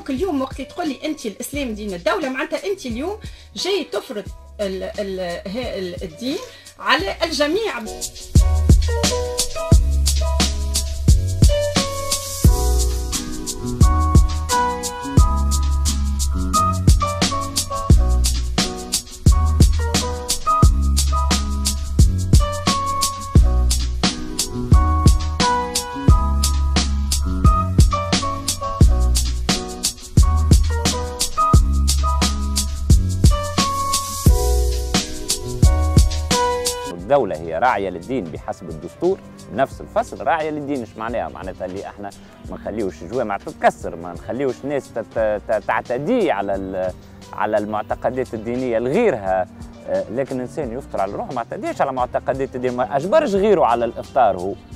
دونك اليوم وقت اللي تقول لي انت الاسلام دين الدوله، معناتها انت اليوم جاي تفرض الدين على الجميع. الدولة هي راعية للدين بحسب الدستور، نفس الفصل راعية للدين. ايش معناها؟ معناتها اللي احنا ما نخليوش الجوامع تتكسر، ما نخليوش الناس تعتدي على المعتقدات الدينية لغيرها. لكن الانسان يفطر على روحه، ما اعتديش على معتقدات الدين، ما اجبرش غيره على الافطار هو.